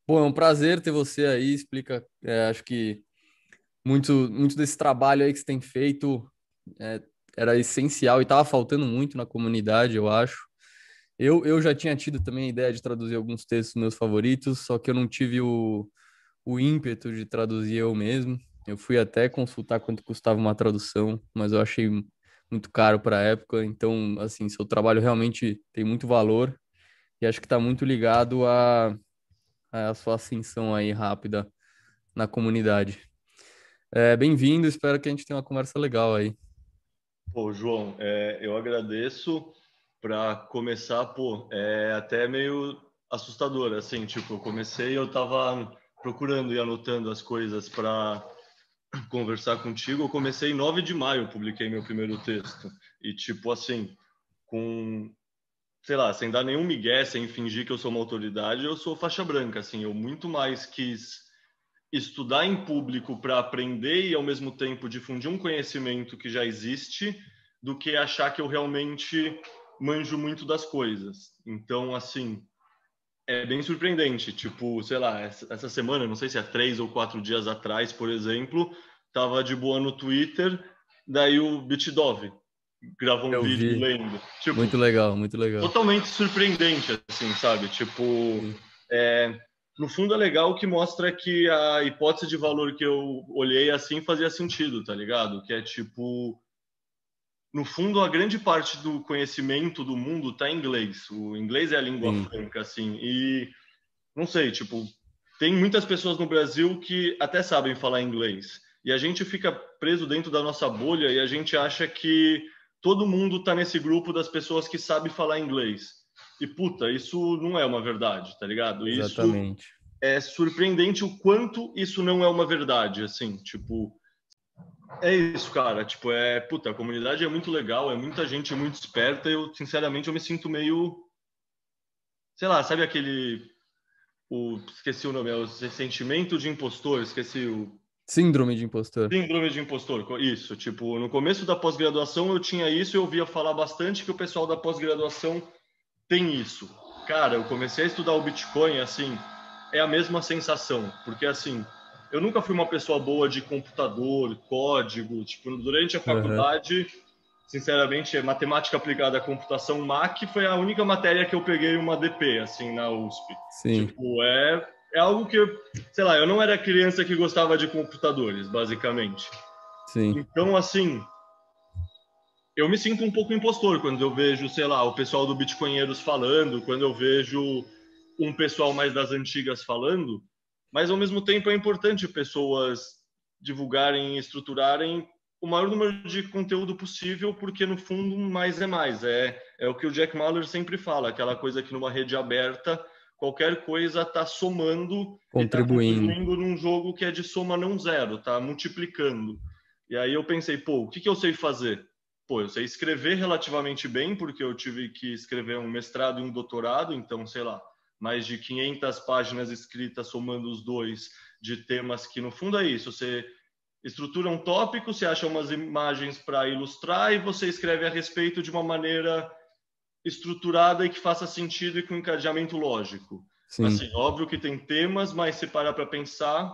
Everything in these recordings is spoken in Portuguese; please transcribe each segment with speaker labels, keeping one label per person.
Speaker 1: Pô, é um prazer ter você aí. Explica, acho que muito desse trabalho aí que você tem feito é, era essencial e estava faltando muito na comunidade, eu acho. Eu já tinha tido também a ideia de traduzir alguns textos meus favoritos, só que eu não tive o ímpeto de traduzir eu mesmo. Eu fui até consultar quanto custava uma tradução, mas eu achei muito caro para a época. Então, assim, seu trabalho realmente tem muito valor e acho que está muito ligado a sua ascensão aí rápida na comunidade. Bem-vindo, espero que a gente tenha uma conversa legal aí.
Speaker 2: Pô, João, eu agradeço. Para começar, pô, é até meio assustador, assim, tipo, eu comecei, eu tava procurando e anotando as coisas para conversar contigo. Eu comecei em 9 de maio, eu publiquei meu primeiro texto. E, tipo, assim, com, sei lá, sem dar nenhum migué, sem fingir que eu sou uma autoridade, eu sou faixa branca, assim, eu muito mais quis estudar em público para aprender e ao mesmo tempo difundir um conhecimento que já existe, do que achar que eu realmente manjo muito das coisas. Então, assim, é bem surpreendente. Tipo, sei lá, essa semana, não sei se é 3 ou 4 dias atrás, por exemplo, tava de boa no Twitter, daí o BitDove gravou um
Speaker 1: Eu
Speaker 2: vídeo
Speaker 1: vi,
Speaker 2: lendo. Tipo,
Speaker 1: muito legal, muito legal.
Speaker 2: totalmente surpreendente, assim, sabe? Tipo,
Speaker 1: Sim,
Speaker 2: é, no fundo é legal que mostra que a hipótese de valor que eu olhei assim fazia sentido, tá ligado? Que é tipo, no fundo, a grande parte do conhecimento do mundo tá em inglês. O inglês é a língua
Speaker 1: sim,
Speaker 2: franca, assim, e não sei, tipo, tem muitas pessoas no Brasil que até sabem falar inglês. E a gente fica preso dentro da nossa bolha e a gente acha que todo mundo tá nesse grupo das pessoas que sabem falar inglês. E puta, isso não é uma verdade, tá ligado? Isso
Speaker 1: exatamente.
Speaker 2: é surpreendente o quanto isso não é uma verdade, assim, tipo, é isso, cara, tipo, puta, a comunidade é muito legal, é muita gente muito esperta, eu, sinceramente, eu me sinto meio, sei lá, sabe esqueci o nome, é o sentimento de impostor, esqueci o
Speaker 1: Síndrome de impostor.
Speaker 2: síndrome de impostor, isso, tipo, no começo da pós-graduação eu tinha isso, eu ouvia falar bastante que o pessoal da pós-graduação tem isso. Cara, eu comecei a estudar o Bitcoin, assim, é a mesma sensação, porque assim, eu nunca fui uma pessoa boa de computador, código, tipo, durante a
Speaker 1: Aham.
Speaker 2: faculdade, sinceramente, matemática aplicada à computação MAC foi a única matéria que eu peguei uma DP, assim, na USP.
Speaker 1: Sim,
Speaker 2: Tipo, é algo que, sei lá, eu não era criança que gostava de computadores, basicamente.
Speaker 1: sim.
Speaker 2: Então, assim, eu me sinto um pouco impostor quando eu vejo, sei lá, o pessoal do Bitcoinheiros falando, quando eu vejo um pessoal mais das antigas falando, mas ao mesmo tempo é importante pessoas divulgarem e estruturarem o maior número de conteúdo possível, porque no fundo mais é mais. É o que o Jack Mallers sempre fala, aquela coisa que numa rede aberta qualquer coisa está somando e está
Speaker 1: Contribuindo.
Speaker 2: contribuindo num jogo que é de soma não zero, está multiplicando. E aí eu pensei, pô, o que eu sei fazer? Pô, eu sei escrever relativamente bem, porque eu tive que escrever um mestrado e um doutorado, então, sei lá, mais de 500 páginas escritas somando os dois, de temas que, no fundo, é isso. Você estrutura um tópico, você acha umas imagens para ilustrar e você escreve a respeito de uma maneira estruturada e que faça sentido e com encadeamento lógico.
Speaker 1: Sim,
Speaker 2: Assim, óbvio que tem temas, mas se parar para pensar,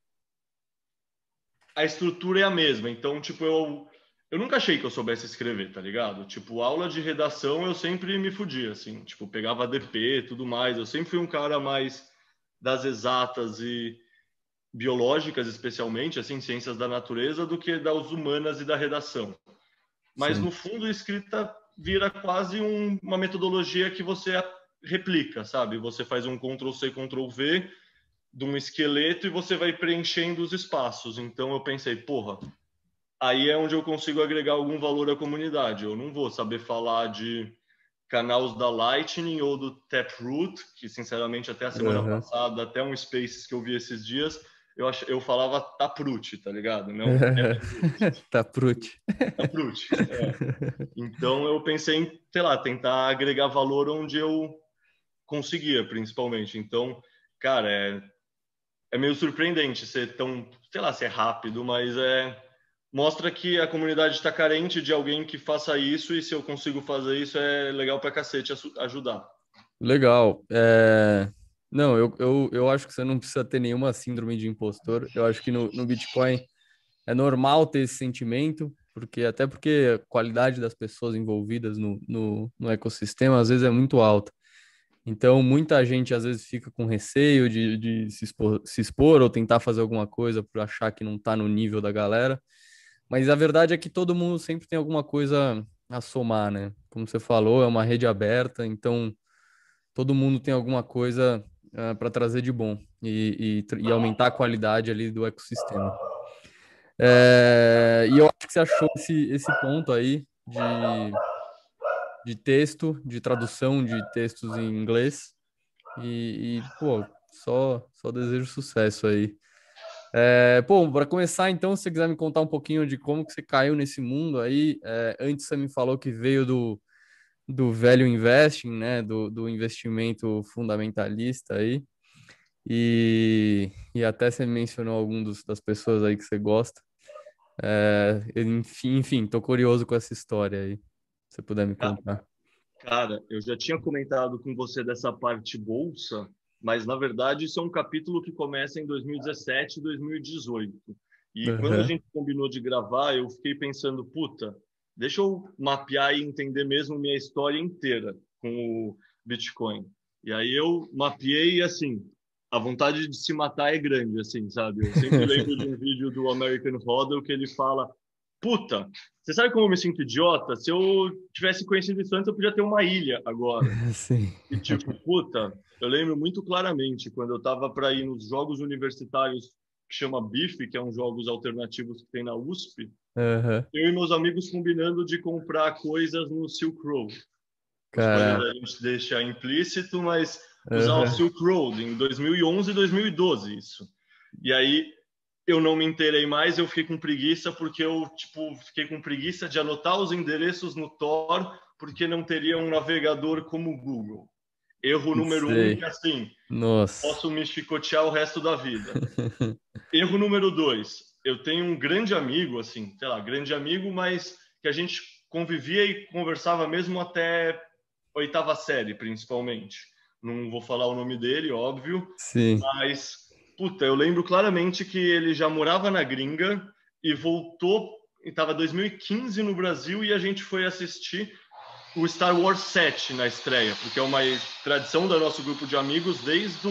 Speaker 2: a estrutura é a mesma. Então, tipo, eu nunca achei que eu soubesse escrever, tá ligado? Tipo, aula de redação eu sempre me fudia, assim. Tipo, pegava DP e tudo mais. Eu sempre fui um cara mais das exatas e biológicas, especialmente, assim, ciências da natureza, do que das humanas e da redação. Mas, no
Speaker 1: sim.
Speaker 2: fundo, a escrita vira quase uma metodologia que você replica, sabe? Você faz um Ctrl+C, Ctrl+V de um esqueleto e você vai preenchendo os espaços. Então eu pensei, porra, aí é onde eu consigo agregar algum valor à comunidade. Eu não vou saber falar de canais da Lightning ou do Taproot, que sinceramente até a semana
Speaker 1: Aham.
Speaker 2: passada, até um Spaces que eu vi esses dias, eu falava Taproot, tá ligado? Não
Speaker 1: Taproot.
Speaker 2: Taproot. É. Então eu pensei em, sei lá, tentar agregar valor onde eu conseguia, principalmente. Então, cara, é meio surpreendente ser tão, sei lá, ser rápido, mas mostra que a comunidade está carente de alguém que faça isso e se eu consigo fazer isso é legal pra cacete ajudar.
Speaker 1: Legal. Não, eu acho que você não precisa ter nenhuma síndrome de impostor. Eu acho que no Bitcoin é normal ter esse sentimento, porque a qualidade das pessoas envolvidas no ecossistema às vezes é muito alta. Então, muita gente às vezes fica com receio de se expor ou tentar fazer alguma coisa por achar que não está no nível da galera. Mas a verdade é que todo mundo sempre tem alguma coisa a somar, né? Como você falou, é uma rede aberta, então todo mundo tem alguma coisa para trazer de bom e aumentar a qualidade ali do ecossistema. E eu acho que você achou esse ponto aí de texto, de tradução de textos em inglês. Pô, só desejo sucesso aí. Pô, para começar, então, se você quiser me contar um pouquinho de como que você caiu nesse mundo aí, antes você me falou que veio do velho investing, né, do investimento fundamentalista aí, e até você mencionou das pessoas aí que você gosta. Enfim, tô curioso com essa história aí, se você puder me
Speaker 2: Ca-
Speaker 1: contar.
Speaker 2: Cara, eu já tinha comentado com você dessa parte bolsa, mas na verdade isso é um capítulo que começa em 2017 e 2018. E quando a
Speaker 1: Aham.
Speaker 2: gente combinou de gravar, eu fiquei pensando, puta, deixa eu mapear e entender mesmo minha história inteira com o Bitcoin. E aí eu mapeei assim, a vontade de se matar é grande, assim, sabe? Eu sempre lembro de um vídeo do American Hodl que ele fala, puta, você sabe como eu me sinto idiota? Se eu tivesse conhecido isso antes, eu podia ter uma ilha agora.
Speaker 1: Sim.
Speaker 2: E tipo, puta, eu lembro muito claramente quando eu tava para ir nos jogos universitários que chama BIF, que é uns jogos alternativos que tem na USP,
Speaker 1: Aham.
Speaker 2: eu e meus amigos combinando de comprar coisas no Silk Road. O spoiler
Speaker 1: Caraca.
Speaker 2: a gente deixa implícito, mas usar o
Speaker 1: Aham.
Speaker 2: Silk Road em 2011 e 2012 isso. E aí eu não me inteirei mais, eu fiquei com preguiça porque eu, tipo, fiquei com preguiça de anotar os endereços no Tor porque não teria um navegador como o Google. Erro número um, que
Speaker 1: Sei.
Speaker 2: assim,
Speaker 1: Nossa.
Speaker 2: posso me chicotear o resto da vida. Erro número dois, eu tenho um grande amigo, assim, sei lá, grande amigo, mas que a gente convivia e conversava mesmo até oitava série, principalmente. Não vou falar o nome dele, óbvio,
Speaker 1: Sim.
Speaker 2: mas, puta, eu lembro claramente que ele já morava na gringa e voltou, estava 2015 no Brasil e a gente foi assistir o Star Wars 7 na estreia, porque é uma tradição do nosso grupo de amigos desde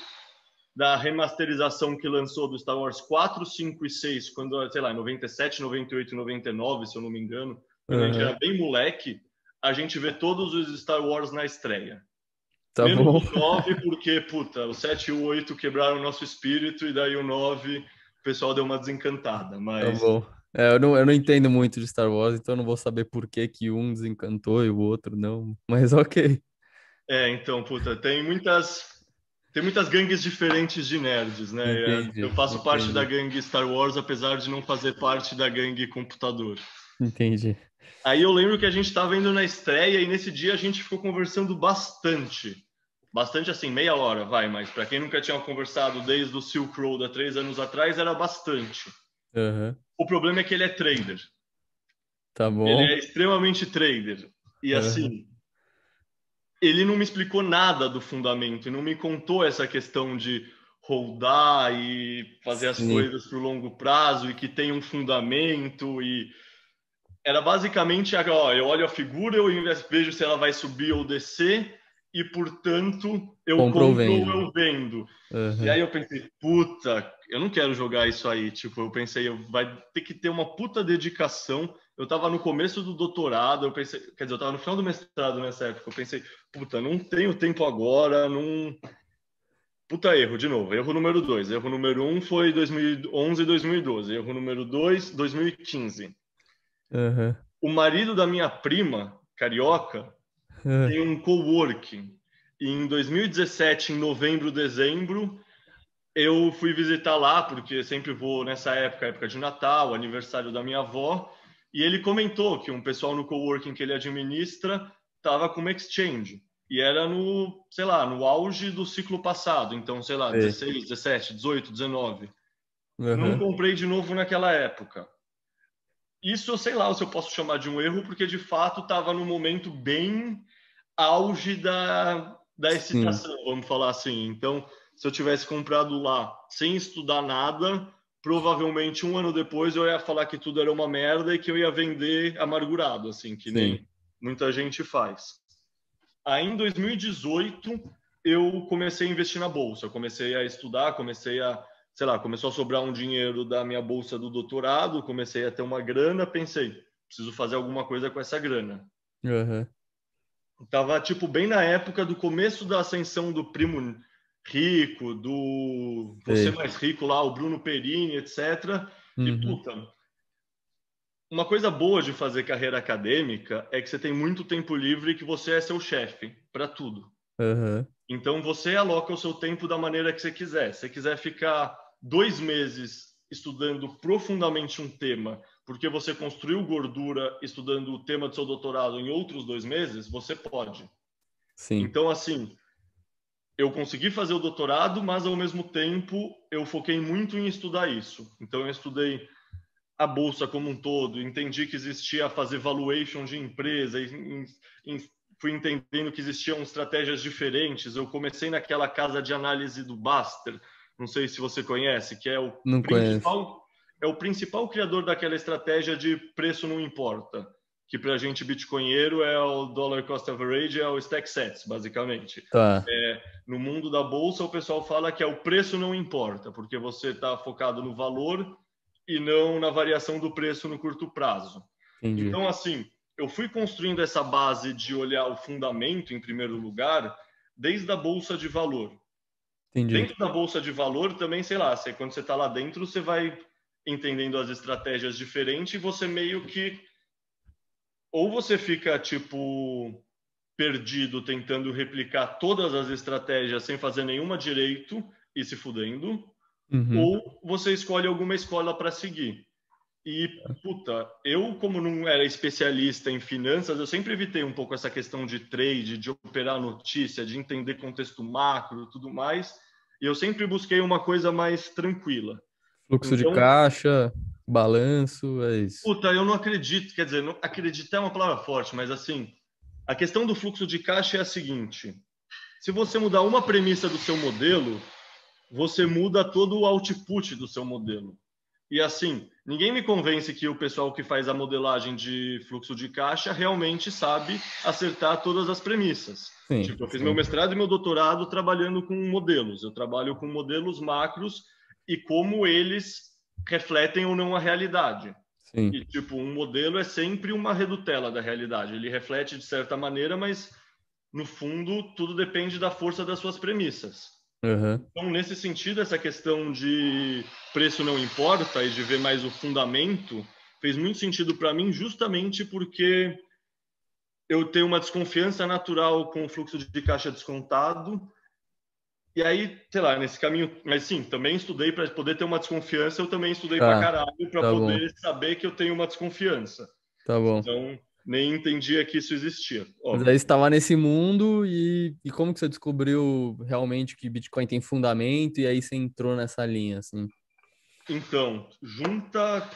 Speaker 2: da remasterização que lançou do Star Wars 4, 5 e 6, quando, sei lá, 97, 98 e 99, se eu não me engano, quando a gente
Speaker 1: Aham.
Speaker 2: era bem moleque, a gente vê todos os Star Wars na estreia.
Speaker 1: Tá
Speaker 2: Menos
Speaker 1: bom.
Speaker 2: o 9, porque, puta, o 7 e o 8 quebraram o nosso espírito, e daí o 9, o pessoal deu uma desencantada.
Speaker 1: Tá
Speaker 2: Mas,
Speaker 1: bom. Eu não entendo muito de Star Wars, então eu não vou saber por que que um desencantou e o outro não. Mas ok.
Speaker 2: então, puta, tem muitas gangues diferentes de nerds, né? Eu
Speaker 1: Entendi,
Speaker 2: faço parte da
Speaker 1: entendi,
Speaker 2: gangue Star Wars, apesar de não fazer parte da gangue computador.
Speaker 1: entendi.
Speaker 2: Aí eu lembro que a gente estava indo na estreia e nesse dia a gente ficou conversando bastante. Bastante assim, meia hora, vai, mas para quem nunca tinha conversado desde o Silk Road há 3 anos atrás, era bastante.
Speaker 1: Aham.
Speaker 2: O problema é que ele é trader.
Speaker 1: Tá
Speaker 2: Ele
Speaker 1: bom.
Speaker 2: é extremamente trader. E
Speaker 1: Aham.
Speaker 2: assim, ele não me explicou nada do fundamento, e não me contou essa questão de holdar e fazer as
Speaker 1: Sim.
Speaker 2: coisas para o longo prazo e que tem um fundamento e era basicamente, ó, eu olho a figura, eu vejo se ela vai subir ou descer e, portanto, eu
Speaker 1: Compra ou
Speaker 2: compro ou
Speaker 1: vende.
Speaker 2: eu vendo. E
Speaker 1: Aham.
Speaker 2: aí eu pensei, puta, eu não quero jogar isso aí. Tipo, eu pensei, vai ter que ter uma puta dedicação. Eu tava no começo do doutorado, eu pensei, quer dizer, eu tava no final do mestrado nessa época. Eu pensei, puta, não tenho tempo agora, não. Puta erro, de novo. Erro número dois. Erro número um foi 2011 e 2012. Erro número dois, 2015.
Speaker 1: Aham.
Speaker 2: O marido da minha prima, carioca,
Speaker 1: Aham.
Speaker 2: tem um coworking. E em 2017, em novembro, dezembro, eu fui visitar lá, porque sempre vou nessa época, época de Natal, aniversário da minha avó, e ele comentou que um pessoal no coworking que ele administra estava com uma exchange. E era no, sei lá, no auge do ciclo passado, então, sei lá,
Speaker 1: Sei.
Speaker 2: 16, 17, 18, 19. Não
Speaker 1: Aham.
Speaker 2: comprei de novo naquela época. Isso eu sei lá se eu posso chamar de um erro, porque de fato estava no momento bem auge da
Speaker 1: Sim,
Speaker 2: excitação, vamos falar assim. Então, se eu tivesse comprado lá sem estudar nada, provavelmente um ano depois eu ia falar que tudo era uma merda e que eu ia vender amargurado, assim, que
Speaker 1: sim.
Speaker 2: nem muita gente faz. Aí, em 2018, eu comecei a investir na bolsa. Eu comecei a estudar, sei lá, começou a sobrar um dinheiro da minha bolsa do doutorado, comecei a ter uma grana, pensei, preciso fazer alguma coisa com essa grana.
Speaker 1: Aham.
Speaker 2: Tava, tipo, bem na época do começo da ascensão do primo rico, do Você
Speaker 1: Sei.
Speaker 2: Mais Rico lá, o Bruno Perini, etc. E,
Speaker 1: Uhum.
Speaker 2: puta, uma coisa boa de fazer carreira acadêmica é que você tem muito tempo livre e que você é seu chefe para tudo.
Speaker 1: Aham.
Speaker 2: Então, você aloca o seu tempo da maneira que você quiser. Se você quiser ficar 2 meses estudando profundamente um tema, porque você construiu gordura estudando o tema do seu doutorado em outros 2 meses, você pode.
Speaker 1: Sim.
Speaker 2: Então, assim, eu consegui fazer o doutorado, mas ao mesmo tempo eu foquei muito em estudar isso. Então, eu estudei a bolsa como um todo, entendi que existia fazer valuation de empresa, fui entendendo que existiam estratégias diferentes. Eu comecei naquela casa de análise do Baster, não sei se você conhece, que
Speaker 1: Não conheço.
Speaker 2: é o principal criador daquela estratégia de preço não importa, que para a gente bitcoinheiro é o dollar cost average, é o stack sets, basicamente.
Speaker 1: Tá.
Speaker 2: No mundo da bolsa, o pessoal fala que é o preço não importa, porque você está focado no valor e não na variação do preço no curto prazo.
Speaker 1: Entendi.
Speaker 2: Então, assim, eu fui construindo essa base de olhar o fundamento em primeiro lugar, desde a bolsa de valor.
Speaker 1: Entendi.
Speaker 2: Dentro da bolsa de valor também, sei lá, quando você está lá dentro, você vai entendendo as estratégias diferentes e você meio que ou você fica tipo perdido tentando replicar todas as estratégias sem fazer nenhuma direito e se fudendo,
Speaker 1: Uhum.
Speaker 2: ou você escolhe alguma escola para seguir. E, puta, eu, como não era especialista em finanças, eu sempre evitei um pouco essa questão de trade, de operar notícia, de entender contexto macro e tudo mais. E eu sempre busquei uma coisa mais tranquila.
Speaker 1: Fluxo de
Speaker 2: Então,
Speaker 1: caixa, balanço, é isso.
Speaker 2: puta, eu não acredito, quer dizer, não, acreditar é uma palavra forte, mas assim, a questão do fluxo de caixa é a seguinte: se você mudar uma premissa do seu modelo, você muda todo o output do seu modelo. E assim, ninguém me convence que o pessoal que faz a modelagem de fluxo de caixa realmente sabe acertar todas as premissas.
Speaker 1: Sim,
Speaker 2: Tipo, eu fiz meu
Speaker 1: sim,
Speaker 2: mestrado e meu doutorado trabalhando com modelos. Eu trabalho com modelos macros e como eles refletem ou não a realidade.
Speaker 1: sim.
Speaker 2: E, tipo, um modelo é sempre uma redutela da realidade. Ele reflete de certa maneira, mas, no fundo, tudo depende da força das suas premissas.
Speaker 1: Aham.
Speaker 2: Então, nesse sentido, essa questão de preço não importa e de ver mais o fundamento fez muito sentido para mim, justamente porque eu tenho uma desconfiança natural com o fluxo de caixa descontado. E aí, sei lá, nesse caminho. Mas sim, também estudei para poder ter uma desconfiança, eu também estudei para
Speaker 1: Tá,
Speaker 2: caralho para
Speaker 1: tá bom,
Speaker 2: poder saber que eu tenho uma desconfiança.
Speaker 1: tá bom.
Speaker 2: Então, nem entendia que isso existia,
Speaker 1: Mas aí você
Speaker 2: óbvio.
Speaker 1: estava nesse mundo e como que você descobriu realmente que Bitcoin tem fundamento e aí você entrou nessa linha, assim?
Speaker 2: Então, junta.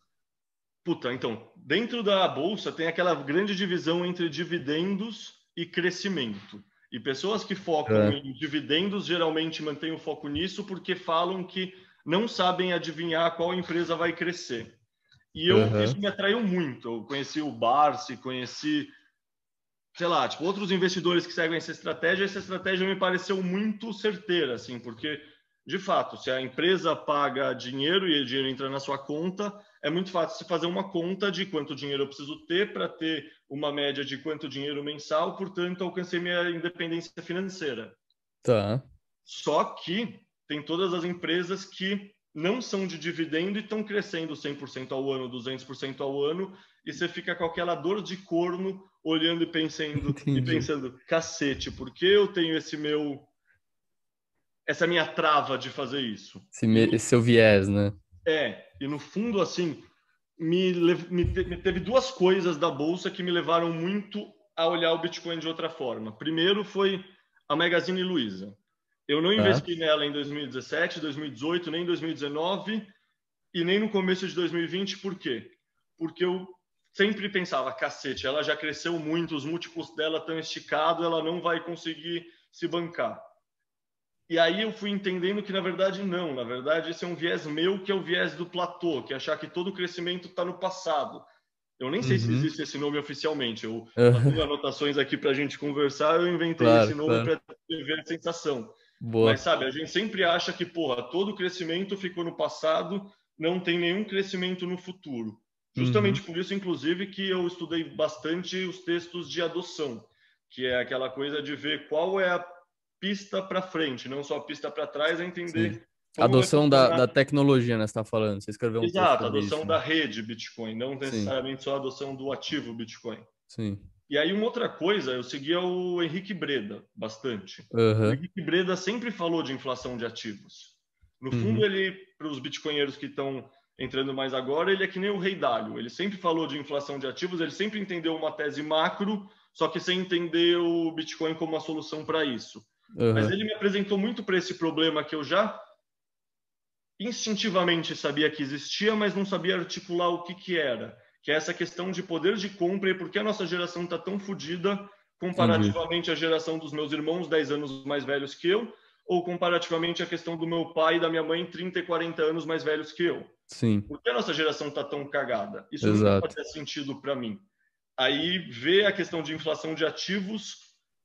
Speaker 2: Puta, então, dentro da bolsa tem aquela grande divisão entre dividendos e crescimento. E pessoas que focam
Speaker 1: É.
Speaker 2: em dividendos geralmente mantêm o foco nisso porque falam que não sabem adivinhar qual empresa vai crescer. E isso
Speaker 1: Aham.
Speaker 2: me atraiu muito. Eu conheci o Barsi, conheci, sei lá, tipo, outros investidores que seguem essa estratégia me pareceu muito certeira, assim, porque, de fato, se a empresa paga dinheiro e o dinheiro entra na sua conta, é muito fácil você fazer uma conta de quanto dinheiro eu preciso ter para ter uma média de quanto dinheiro mensal, portanto, alcancei minha independência financeira.
Speaker 1: Tá.
Speaker 2: Só que tem todas as empresas que não são de dividendo e estão crescendo 100% ao ano, 200% ao ano, e você fica com aquela dor de corno olhando e
Speaker 1: Entendi.
Speaker 2: pensando, cacete, por que eu tenho essa minha trava de fazer isso?
Speaker 1: Esse seu viés, né?
Speaker 2: E no fundo, assim, me teve duas coisas da bolsa que me levaram muito a olhar o Bitcoin de outra forma. Primeiro foi a Magazine Luiza. Eu não
Speaker 1: Tá.
Speaker 2: investi nela em 2017, 2018, nem em 2019 e nem no começo de 2020. Por quê? Porque eu sempre pensava, cacete, ela já cresceu muito, os múltiplos dela estão esticados, ela não vai conseguir se bancar. E aí eu fui entendendo que, na verdade, não. Na verdade, esse é um viés meu, que é o viés do platô, que é achar que todo crescimento está no passado. Eu nem sei se
Speaker 1: Uhum.
Speaker 2: existe esse nome oficialmente. Eu,
Speaker 1: Aham.
Speaker 2: fazendo anotações aqui para a gente conversar, eu inventei esse
Speaker 1: Claro,
Speaker 2: nome
Speaker 1: claro.
Speaker 2: para ver a sensação. Mas,
Speaker 1: Boa.
Speaker 2: sabe, a gente sempre acha que, porra, todo crescimento ficou no passado, não tem nenhum crescimento no futuro.
Speaker 1: Uhum.
Speaker 2: Justamente por isso, inclusive, que eu estudei bastante os textos de adoção, que é aquela coisa de ver qual é a pista para frente, não só a pista para trás, é
Speaker 1: Sim.
Speaker 2: entender como vai
Speaker 1: Adoção
Speaker 2: funcionar.
Speaker 1: da tecnologia, né? Você está falando. Você escreveu um texto
Speaker 2: Exato, a
Speaker 1: sobre
Speaker 2: adoção
Speaker 1: isso, né?
Speaker 2: da rede Bitcoin, não
Speaker 1: Sim,
Speaker 2: necessariamente só a adoção do ativo Bitcoin.
Speaker 1: sim.
Speaker 2: E aí, uma outra coisa, eu seguia o Henrique Breda bastante. O
Speaker 1: Aham.
Speaker 2: Henrique Breda sempre falou de inflação de ativos. No fundo,
Speaker 1: Uhum.
Speaker 2: ele, para os bitcoinheiros que estão entrando mais agora, ele é que nem o Rei Dalio. Ele sempre falou de inflação de ativos, ele sempre entendeu uma tese macro, só que sem entender o Bitcoin como uma solução para isso. Mas
Speaker 1: Aham.
Speaker 2: ele me apresentou muito para esse problema que eu já instintivamente sabia que existia, mas não sabia articular o que, que era. Que é essa questão de poder de compra e por que a nossa geração está tão fodida
Speaker 1: Entendi.
Speaker 2: comparativamente à geração dos meus irmãos, 10 anos mais velhos que eu, ou comparativamente à questão do meu pai e da minha mãe, 30 e 40 anos mais velhos que eu.
Speaker 1: Sim,
Speaker 2: Por que a nossa geração está tão cagada? Isso nunca
Speaker 1: exato.
Speaker 2: fazia sentido para mim. Aí ver a questão de inflação de ativos.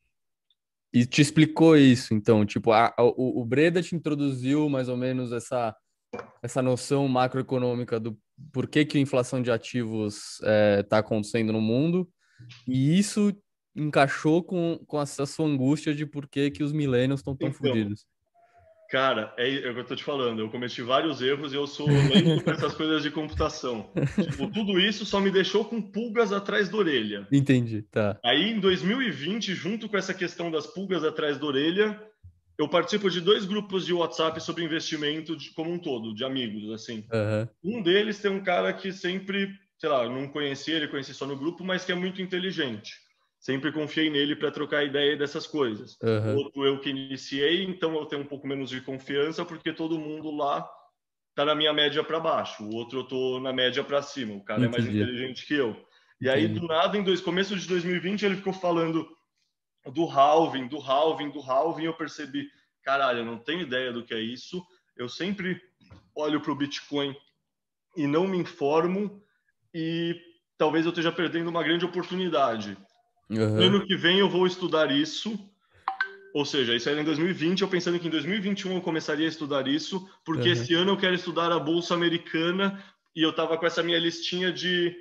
Speaker 1: E te explicou isso, então, tipo, o Breda te introduziu mais ou menos essa noção macroeconômica do porquê que a inflação de ativos está acontecendo no mundo, e isso encaixou com essa sua angústia de por que que os millennials estão tão
Speaker 2: Então,
Speaker 1: fodidos.
Speaker 2: cara, é o que eu tô te falando. Eu cometi vários erros e eu sou lento com essas coisas de computação. Tipo, tudo isso só me deixou com pulgas atrás da orelha.
Speaker 1: Entendi, tá.
Speaker 2: Aí, em 2020, junto com essa questão das pulgas atrás da orelha, eu participo de 2 grupos de WhatsApp sobre investimento como um todo, de amigos, assim.
Speaker 1: Aham,
Speaker 2: Um deles tem um cara que sempre, sei lá, eu não conhecia, ele conheci só no grupo, mas que é muito inteligente. Sempre confiei nele para trocar ideia dessas coisas. O
Speaker 1: aham,
Speaker 2: outro eu que iniciei, então eu tenho um pouco menos de confiança, porque todo mundo lá tá na minha média para baixo. O outro eu tô na média para cima. O cara é mais
Speaker 1: entendi,
Speaker 2: inteligente que eu. E aí,
Speaker 1: entendi.
Speaker 2: do nada, começo de 2020, ele ficou falando do halving, do halving, do halving. Eu percebi, caralho, eu não tenho ideia do que é isso. Eu sempre olho para o Bitcoin e não me informo, e talvez eu esteja perdendo uma grande oportunidade. No
Speaker 1: Aham,
Speaker 2: ano que vem eu vou estudar isso, ou seja, isso era em 2020, eu pensando que em 2021 eu começaria a estudar isso, porque
Speaker 1: aham,
Speaker 2: esse ano eu quero estudar a Bolsa Americana e eu estava com essa minha listinha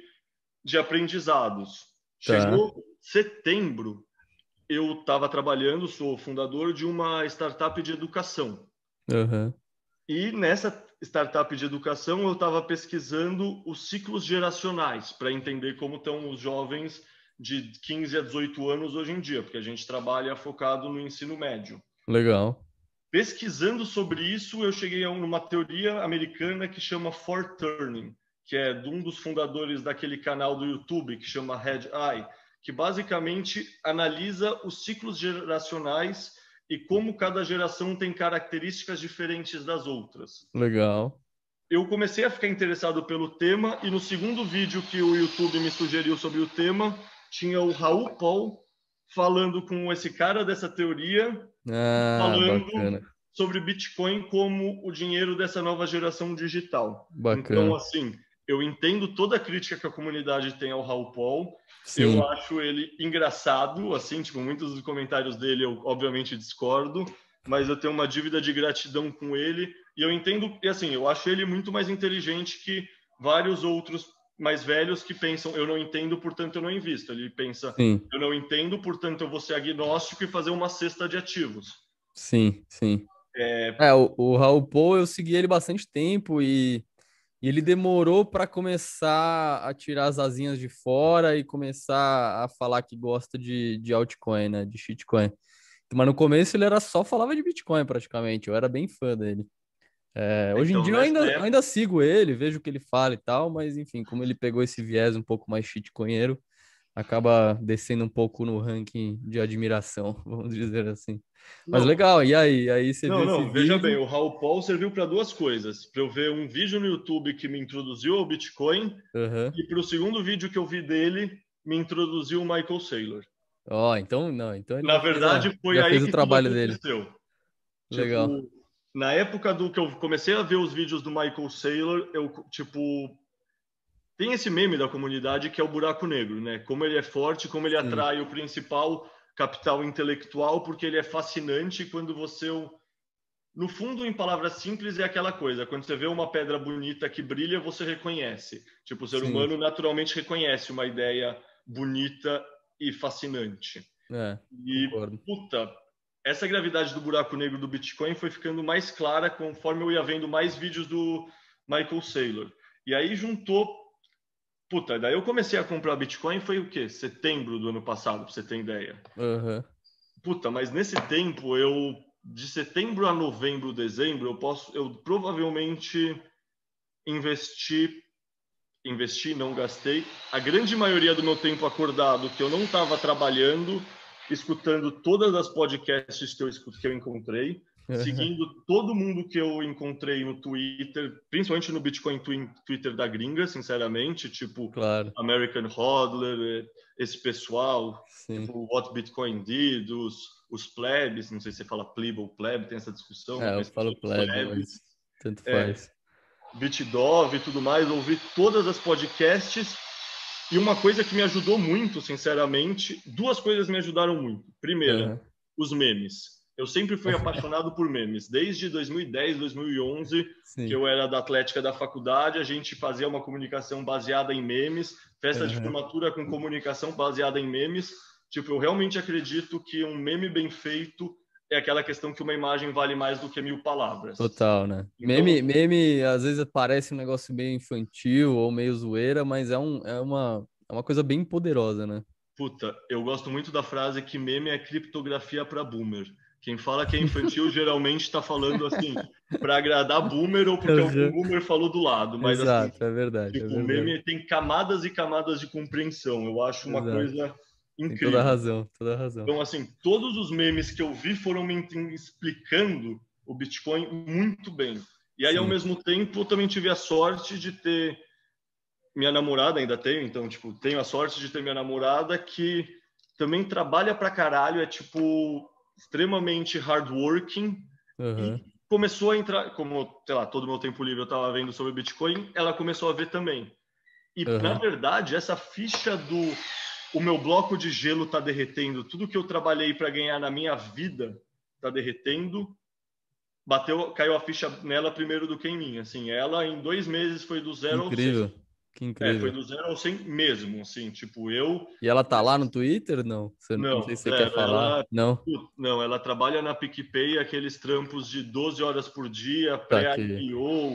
Speaker 2: de aprendizados.
Speaker 1: tá.
Speaker 2: Chegou setembro, eu estava trabalhando, sou fundador de uma startup de educação.
Speaker 1: Aham,
Speaker 2: E nessa startup de educação, eu estava pesquisando os ciclos geracionais para entender como estão os jovens de 15 a 18 anos hoje em dia, porque a gente trabalha focado no ensino médio.
Speaker 1: legal.
Speaker 2: Pesquisando sobre isso, eu cheguei a uma teoria americana que chama Forturning, que é de um dos fundadores daquele canal do YouTube que chama Red Eye, que basicamente analisa os ciclos geracionais e como cada geração tem características diferentes das outras.
Speaker 1: Legal.
Speaker 2: Eu comecei a ficar interessado pelo tema e no segundo vídeo que o YouTube me sugeriu sobre o tema, tinha o Raul Paul falando com esse cara dessa teoria,
Speaker 1: Ah,
Speaker 2: falando
Speaker 1: bacana,
Speaker 2: sobre Bitcoin como o dinheiro dessa nova geração digital. Então,
Speaker 1: bacana.
Speaker 2: assim, eu entendo toda a crítica que a comunidade tem ao Raul Paul. Eu
Speaker 1: Sim,
Speaker 2: acho ele engraçado, assim, tipo, muitos dos comentários dele eu obviamente discordo, mas eu tenho uma dívida de gratidão com ele e eu entendo, e assim, eu acho ele muito mais inteligente que vários outros mais velhos que pensam, eu não entendo, portanto eu não invisto. Ele pensa,
Speaker 1: sim,
Speaker 2: eu não entendo, portanto eu vou ser agnóstico e fazer uma cesta de ativos.
Speaker 1: sim, sim.
Speaker 2: É,
Speaker 1: O Raul Paul, eu segui ele bastante tempo e ele demorou para começar a tirar as asinhas de fora e começar a falar que gosta de altcoin, né? De shitcoin. Mas no começo ele era só falava de Bitcoin praticamente. Eu era bem fã dele. Hoje em
Speaker 2: então,
Speaker 1: dia
Speaker 2: nessa
Speaker 1: eu
Speaker 2: época,
Speaker 1: ainda sigo ele, vejo o que ele fala e tal, mas enfim, como ele pegou esse viés um pouco mais shitcoinheiro, acaba descendo um pouco no ranking de admiração, vamos dizer assim. Mas
Speaker 2: não,
Speaker 1: legal, e aí? Aí você viu
Speaker 2: não,
Speaker 1: esse
Speaker 2: não, veja bem,
Speaker 1: vídeo?
Speaker 2: o Raul Paul serviu para duas coisas: para eu ver um vídeo no YouTube que me introduziu ao Bitcoin
Speaker 1: Aham,
Speaker 2: e para o segundo vídeo que eu vi dele me introduziu o Michael Saylor.
Speaker 1: Ó, então, não, então ele
Speaker 2: Na verdade, foi
Speaker 1: já
Speaker 2: aí
Speaker 1: fez o
Speaker 2: que tudo
Speaker 1: trabalho dele.
Speaker 2: aconteceu.
Speaker 1: Legal.
Speaker 2: Tipo, na época do que eu comecei a ver os vídeos do Michael Saylor, eu, tipo, tem esse meme da comunidade que é o buraco negro, né? Como ele é forte, como ele
Speaker 1: Sim,
Speaker 2: atrai o principal capital intelectual, porque ele é fascinante quando você... No fundo, em palavras simples, é aquela coisa. Quando você vê uma pedra bonita que brilha, você reconhece. Tipo, o ser
Speaker 1: sim.
Speaker 2: humano naturalmente reconhece uma ideia bonita e fascinante.
Speaker 1: É,
Speaker 2: E,
Speaker 1: concordo.
Speaker 2: puta, essa gravidade do buraco negro do Bitcoin foi ficando mais clara conforme eu ia vendo mais vídeos do Michael Saylor. E aí juntou... Puta, daí eu comecei a comprar Bitcoin, foi o quê? Setembro do ano passado, pra você ter ideia.
Speaker 1: Aham.
Speaker 2: Puta, mas nesse tempo, eu... De setembro a novembro, dezembro, eu provavelmente investi, não gastei. A grande maioria do meu tempo acordado, que eu não estava trabalhando, escutando todas as podcasts que eu encontrei, seguindo todo mundo que eu encontrei no Twitter, principalmente no Bitcoin Twitter da gringa, sinceramente, tipo
Speaker 1: Claro,
Speaker 2: American Hodler, esse pessoal,
Speaker 1: sim.
Speaker 2: tipo What Bitcoin Did, os plebs, não sei se você fala plebe ou plebe, tem essa discussão,
Speaker 1: É, eu
Speaker 2: mas
Speaker 1: falo plebe,
Speaker 2: plebs,
Speaker 1: mas tanto
Speaker 2: é,
Speaker 1: faz.
Speaker 2: BitDove e tudo mais, ouvi todas as podcasts e uma coisa que me ajudou muito, sinceramente, duas coisas me ajudaram muito. Primeira,
Speaker 1: Aham.
Speaker 2: os memes. Eu sempre fui apaixonado por memes, desde 2010, 2011, que
Speaker 1: Sim.
Speaker 2: eu era da Atlética da faculdade, a gente fazia uma comunicação baseada em memes, festa de
Speaker 1: Aham.
Speaker 2: formatura com comunicação baseada em memes. Tipo, eu realmente acredito que um meme bem feito é aquela questão que uma imagem vale mais do que 1000 palavras.
Speaker 1: Total, né?
Speaker 2: Então,
Speaker 1: Meme às vezes parece um negócio meio infantil ou meio zoeira, mas é uma coisa bem poderosa, né?
Speaker 2: puta, eu gosto muito da frase que meme é criptografia para boomer. Quem fala que é infantil geralmente está falando assim para agradar boomer ou porque algum
Speaker 1: Aham.
Speaker 2: boomer falou do lado, mas assim,
Speaker 1: Exato, é verdade, é
Speaker 2: tipo, o
Speaker 1: verdade.
Speaker 2: meme tem camadas e camadas de compreensão. Eu acho uma
Speaker 1: Exato.
Speaker 2: coisa
Speaker 1: Tem toda a
Speaker 2: incrível.
Speaker 1: razão, toda a razão.
Speaker 2: Então, assim, todos os memes que eu vi foram me explicando o Bitcoin muito bem. E aí, ao
Speaker 1: Sim.
Speaker 2: mesmo tempo, eu também tive a sorte de ter minha namorada, ainda tenho, então, tipo, tenho a sorte de ter minha namorada que também trabalha pra caralho, é, tipo, extremamente hardworking e
Speaker 1: Aham.
Speaker 2: começou a entrar, como, sei lá, todo o meu tempo livre eu tava vendo sobre Bitcoin, ela começou a ver também. E, na
Speaker 1: Aham.
Speaker 2: verdade, essa ficha do o meu bloco de gelo tá derretendo, tudo que eu trabalhei para ganhar na minha vida tá derretendo, caiu a ficha nela primeiro do que em mim, assim, ela em 2 meses foi do
Speaker 1: Que
Speaker 2: zero ao 100.
Speaker 1: incrível. Que
Speaker 2: Foi
Speaker 1: incrível.
Speaker 2: do zero ao 100 mesmo, assim, tipo, eu...
Speaker 1: E ela tá lá no Twitter? Não. Não sei
Speaker 2: Não,
Speaker 1: se você quer
Speaker 2: zero.
Speaker 1: falar. Não.
Speaker 2: Não, ela trabalha na PicPay, aqueles trampos de 12 horas por dia,
Speaker 1: Tá aqui.
Speaker 2: pré-IPO,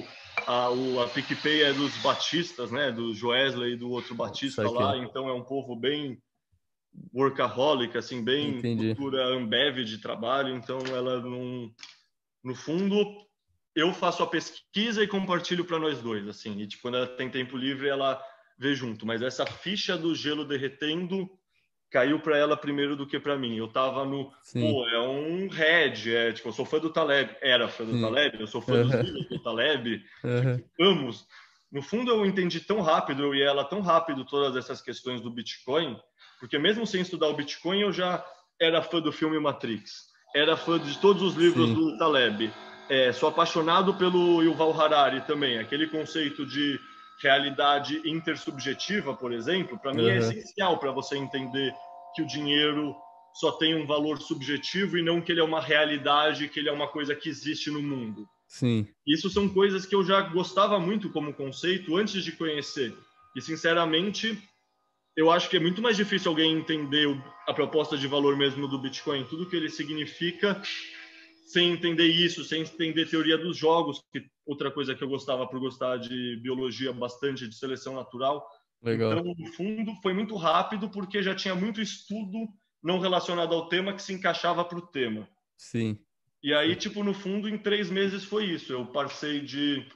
Speaker 2: a PicPay é dos batistas, né, do Joesley e do outro batista lá,
Speaker 1: Saquei.
Speaker 2: então é um povo bem workaholic, assim, bem
Speaker 1: Entendi.
Speaker 2: cultura Ambev de trabalho, então ela não... No fundo, eu faço a pesquisa e compartilho para nós dois, assim, e tipo, quando ela tem tempo livre, ela vê junto, mas essa ficha do gelo derretendo caiu para ela primeiro do que para mim. Eu tava no,
Speaker 1: Sim.
Speaker 2: pô, é um head, é, tipo, eu sou fã do Taleb, era fã do
Speaker 1: Sim.
Speaker 2: Taleb, eu sou fã dos
Speaker 1: Aham.
Speaker 2: livros do Taleb,
Speaker 1: Aham.
Speaker 2: tipo, amo. No fundo, eu entendi tão rápido, eu e ela tão rápido todas essas questões do Bitcoin, porque mesmo sem estudar o Bitcoin, eu já era fã do filme Matrix, era fã de todos os livros
Speaker 1: Sim.
Speaker 2: do Taleb, sou apaixonado pelo Yuval Harari também, aquele conceito de realidade intersubjetiva, por exemplo, para mim é
Speaker 1: Aham.
Speaker 2: essencial para você entender que o dinheiro só tem um valor subjetivo e não que ele é uma realidade, que ele é uma coisa que existe no mundo.
Speaker 1: Sim.
Speaker 2: Isso são coisas que eu já gostava muito como conceito antes de conhecer. E, sinceramente, eu acho que é muito mais difícil alguém entender a proposta de valor mesmo do Bitcoin, tudo que ele significa, sem entender isso, sem entender teoria dos jogos, que outra coisa que eu gostava por gostar de biologia bastante, de seleção natural. Então,
Speaker 1: Legal.
Speaker 2: no fundo, foi muito rápido porque já tinha muito estudo não relacionado ao tema que se encaixava para o tema.
Speaker 1: Sim.
Speaker 2: E aí, tipo, no fundo, em 3 meses foi isso. Eu passei de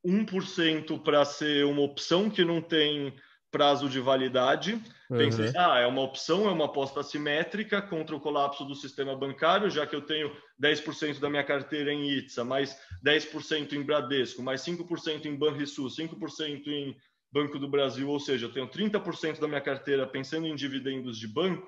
Speaker 2: 1% para ser uma opção que não tem prazo de validade. Pensei,
Speaker 1: Aham.
Speaker 2: é uma opção, é uma aposta assimétrica contra o colapso do sistema bancário, já que eu tenho 10% da minha carteira em ITSA, mais 10% em Bradesco, mais 5% em Banrisul, 5% em Banco do Brasil, ou seja, eu tenho 30% da minha carteira pensando em dividendos de banco.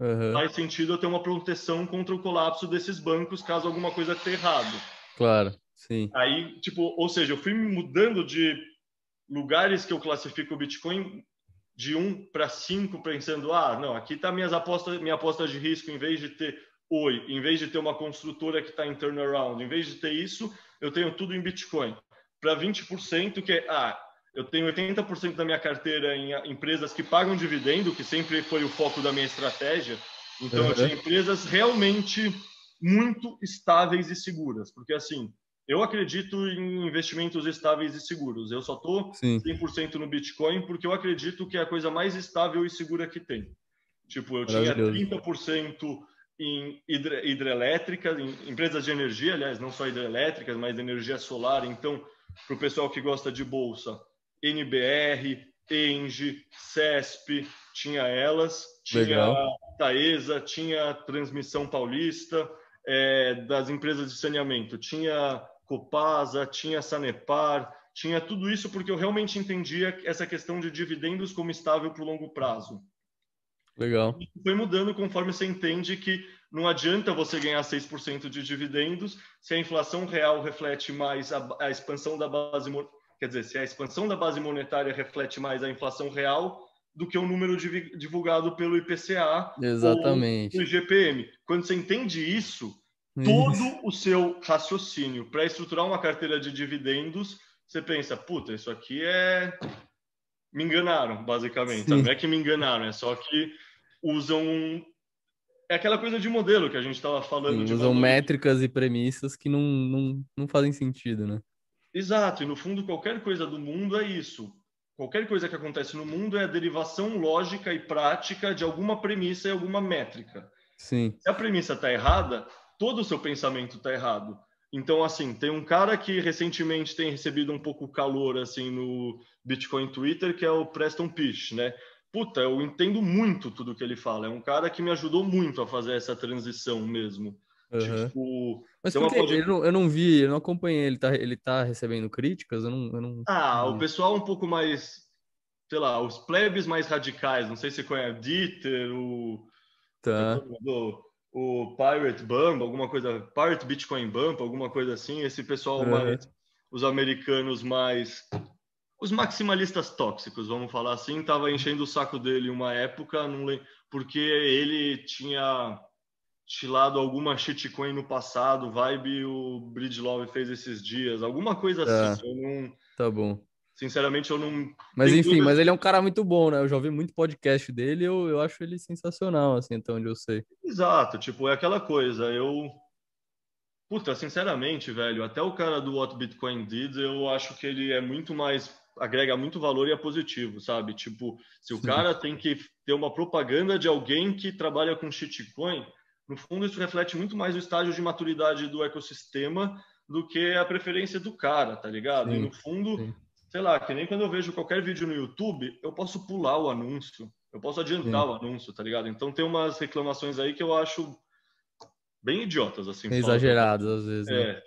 Speaker 1: Aham.
Speaker 2: faz sentido eu ter uma proteção contra o colapso desses bancos caso alguma coisa esteja errado.
Speaker 1: Claro, sim.
Speaker 2: Aí, tipo, ou seja, eu fui me mudando de lugares que eu classifico o Bitcoin de 1 para 5, pensando, não, aqui tá minha aposta de risco, em vez de ter Oi, em vez de ter uma construtora que está em turnaround, em vez de ter isso, eu tenho tudo em Bitcoin. Para 20%, que é, eu tenho 80% da minha carteira em empresas que pagam dividendo, que sempre foi o foco da minha estratégia. Então, eu
Speaker 1: Aham.
Speaker 2: tinha empresas realmente muito estáveis e seguras, porque assim, eu acredito em investimentos estáveis e seguros. Eu só estou
Speaker 1: Sim,
Speaker 2: 100% no Bitcoin porque eu acredito que é a coisa mais estável e segura que tem. Tipo, eu tinha
Speaker 1: maravilhoso.
Speaker 2: 30% em hidrelétricas, em empresas de energia, aliás, não só hidrelétricas, mas energia solar. Então, para o pessoal que gosta de bolsa, NBR, Engie, CESP, tinha elas, tinha
Speaker 1: Legal.
Speaker 2: Taesa, tinha Transmissão Paulista, das empresas de saneamento, tinha Copasa, tinha Sanepar, tinha tudo isso porque eu realmente entendia essa questão de dividendos como estável para o longo prazo.
Speaker 1: Legal.
Speaker 2: E foi mudando conforme você entende que não adianta você ganhar 6% de dividendos se a inflação real reflete mais a expansão da base, quer dizer, se a expansão da base monetária reflete mais a inflação real do que o número divulgado pelo IPCA ou do
Speaker 1: Exatamente.
Speaker 2: IGPM. Quando você entende isso,
Speaker 1: Isso.
Speaker 2: todo o seu raciocínio para estruturar uma carteira de dividendos, você pensa, puta, isso aqui me enganaram, basicamente, sabe?
Speaker 1: Sim.
Speaker 2: Não é que me enganaram, é só que usam. É aquela coisa de modelo que a gente estava falando
Speaker 1: Sim,
Speaker 2: de
Speaker 1: usam
Speaker 2: valores.
Speaker 1: métricas e premissas que não fazem sentido, né?
Speaker 2: Exato, e no fundo, qualquer coisa do mundo é isso. Qualquer coisa que acontece no mundo é a derivação lógica e prática de alguma premissa e alguma métrica.
Speaker 1: Sim.
Speaker 2: Se a premissa está errada, todo o seu pensamento está errado. Então, assim, tem um cara que recentemente tem recebido um pouco calor assim no Bitcoin Twitter, que é o Preston Pysh, né? Puta, eu entendo muito tudo que ele fala. É um cara que me ajudou muito a fazer essa transição mesmo.
Speaker 1: Aham.
Speaker 2: Tipo,
Speaker 1: Mas
Speaker 2: tem
Speaker 1: por
Speaker 2: uma
Speaker 1: que? Eu não vi, eu não acompanhei. Ele tá recebendo críticas? Eu não
Speaker 2: O
Speaker 1: vi.
Speaker 2: pessoal um pouco mais, sei lá, os plebes mais radicais, não sei se você conhece o Dieter, como é que é
Speaker 1: Tá.
Speaker 2: o nome o Pirate Bump, alguma coisa, Pirate Bitcoin Bump, alguma coisa assim, esse pessoal mais,
Speaker 1: Aham.
Speaker 2: os americanos mais, os maximalistas tóxicos, vamos falar assim, tava enchendo o saco dele uma época, não lembro, porque ele tinha tilado alguma shitcoin no passado, vibe o Bridgelove fez esses dias, alguma coisa assim,
Speaker 1: Tá,
Speaker 2: eu não,
Speaker 1: tá bom.
Speaker 2: sinceramente eu não,
Speaker 1: Mas
Speaker 2: tem
Speaker 1: enfim,
Speaker 2: coisas.
Speaker 1: mas ele é um cara muito bom, né? Eu já ouvi muito podcast dele, eu acho ele sensacional, assim, até onde eu sei.
Speaker 2: Exato, tipo, é aquela coisa. Puta, sinceramente, velho, até o cara do What Bitcoin Did, eu acho que ele é muito mais, agrega muito valor e é positivo, sabe? Tipo, se o
Speaker 1: Sim,
Speaker 2: cara tem que ter uma propaganda de alguém que trabalha com shitcoin, no fundo isso reflete muito mais o estágio de maturidade do ecossistema do que a preferência do cara, tá ligado? E no
Speaker 1: sim,
Speaker 2: fundo,
Speaker 1: sim,
Speaker 2: sei lá, que nem quando eu vejo qualquer vídeo no YouTube, eu posso pular o anúncio, eu posso adiantar
Speaker 1: sim.
Speaker 2: o anúncio, tá ligado? Então tem umas reclamações aí que eu acho bem idiotas, assim, fala a
Speaker 1: Exagerados
Speaker 2: verdade.
Speaker 1: às vezes, né?
Speaker 2: É,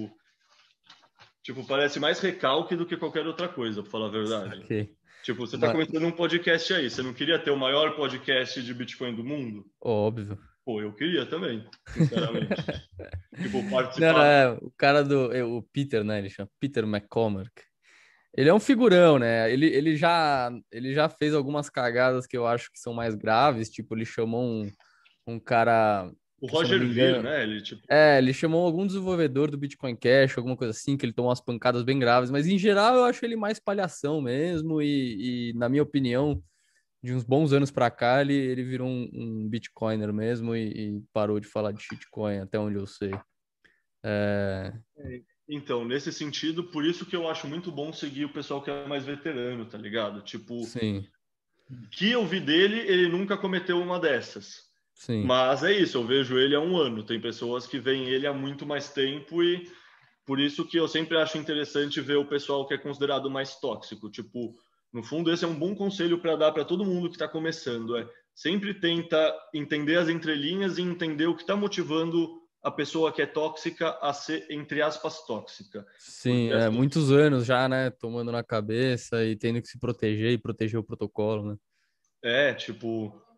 Speaker 2: tipo, parece mais recalque do que qualquer outra coisa, pra falar a verdade.
Speaker 1: Saquei.
Speaker 2: Tipo, você tá
Speaker 1: Mas,
Speaker 2: começando um podcast aí, você não queria ter o maior podcast de Bitcoin do mundo?
Speaker 1: óbvio.
Speaker 2: Pô, eu queria também, sinceramente. Tipo,
Speaker 1: Não, não,
Speaker 2: participar.
Speaker 1: é, o cara o Peter, né? Ele chama Peter McCormack. Ele é um figurão, né? Ele já fez algumas cagadas que eu acho que são mais graves, tipo, ele chamou um cara
Speaker 2: O
Speaker 1: que, se eu não
Speaker 2: Roger
Speaker 1: me
Speaker 2: Ver,
Speaker 1: engano,
Speaker 2: né? Ele, tipo,
Speaker 1: ele chamou algum desenvolvedor do Bitcoin Cash, alguma coisa assim, que ele tomou umas pancadas bem graves, mas em geral eu acho ele mais palhação mesmo, e na minha opinião, de uns bons anos pra cá, ele virou um Bitcoiner mesmo e parou de falar de shitcoin, até onde eu sei. É,
Speaker 2: então, nesse sentido, por isso que eu acho muito bom seguir o pessoal que é mais veterano, tá ligado? Tipo,
Speaker 1: sim,
Speaker 2: que eu vi dele, ele nunca cometeu uma dessas.
Speaker 1: sim,
Speaker 2: Mas é isso, eu vejo ele há um ano. Tem pessoas que veem ele há muito mais tempo e por isso que eu sempre acho interessante ver o pessoal que é considerado mais tóxico. Tipo, no fundo, esse é um bom conselho para dar para todo mundo que está começando. Sempre tenta entender as entrelinhas e entender o que está motivando a pessoa que é tóxica a ser, entre aspas, tóxica.
Speaker 1: sim,
Speaker 2: Porque
Speaker 1: é
Speaker 2: assim,
Speaker 1: muitos anos já, né, tomando na cabeça e tendo que se proteger e proteger o protocolo, né?
Speaker 2: tipo,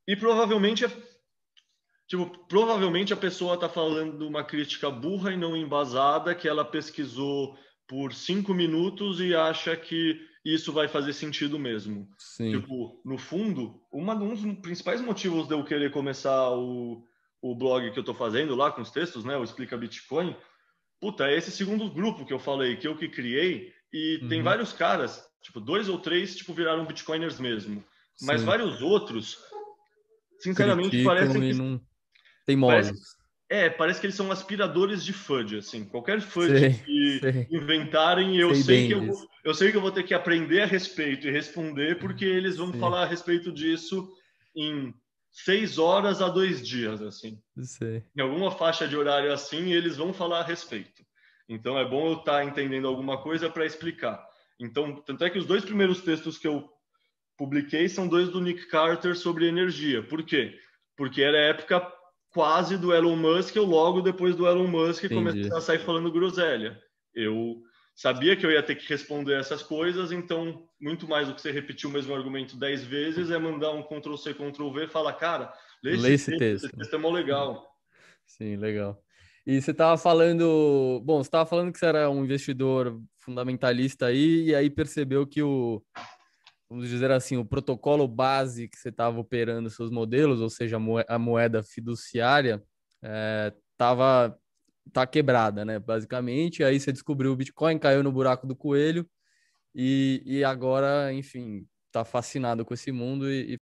Speaker 2: E provavelmente, tipo, provavelmente a pessoa está falando uma crítica burra e não embasada, que ela pesquisou por 5 minutos e acha que isso vai fazer sentido mesmo.
Speaker 1: Sim.
Speaker 2: Tipo, no fundo, um dos principais motivos de eu querer começar o blog que eu estou fazendo lá com os textos, né, o Explica Bitcoin, puta, é esse segundo grupo que eu falei, que eu que criei, e tem
Speaker 1: Uhum.
Speaker 2: vários caras, tipo, 2 ou 3, tipo, viraram Bitcoiners mesmo. Mas
Speaker 1: Sim.
Speaker 2: vários outros, sinceramente,
Speaker 1: Criticam
Speaker 2: parecem
Speaker 1: e
Speaker 2: que
Speaker 1: não
Speaker 2: parece,
Speaker 1: teimosos.
Speaker 2: parece que eles são aspiradores de FUD, assim. Qualquer FUD
Speaker 1: Sei,
Speaker 2: que
Speaker 1: sei.
Speaker 2: inventarem,
Speaker 1: Sei bem disso.
Speaker 2: eu sei que eu vou ter que aprender a respeito e responder, porque eles vão
Speaker 1: Sim,
Speaker 2: falar a respeito disso em 6 horas a 2 dias, assim.
Speaker 1: sei.
Speaker 2: Em alguma faixa de horário assim, eles vão falar a respeito. Então é bom eu estar entendendo alguma coisa para explicar. Então, tanto é que os 2 primeiros textos que eu publiquei são 2 do Nick Carter sobre energia. Por quê? Porque era a época quase do Elon Musk, eu logo depois do Elon Musk comecei
Speaker 1: Entendi.
Speaker 2: a sair falando groselha. Eu sabia que eu ia ter que responder essas coisas, então, muito mais do que você repetir o mesmo argumento 10 vezes, é mandar um Ctrl+C, Ctrl+V e falar, cara, lê
Speaker 1: Lê esse
Speaker 2: esse
Speaker 1: texto, né?
Speaker 2: texto é mó legal.
Speaker 1: Sim, legal. E você estava falando, bom, você estava falando que você era um investidor fundamentalista aí, e aí percebeu que vamos dizer assim, o protocolo base que você estava operando seus modelos, ou seja, a moeda fiduciária, tá quebrada, né? Basicamente, aí você descobriu o Bitcoin, caiu no buraco do coelho e agora, enfim, tá fascinado com esse mundo e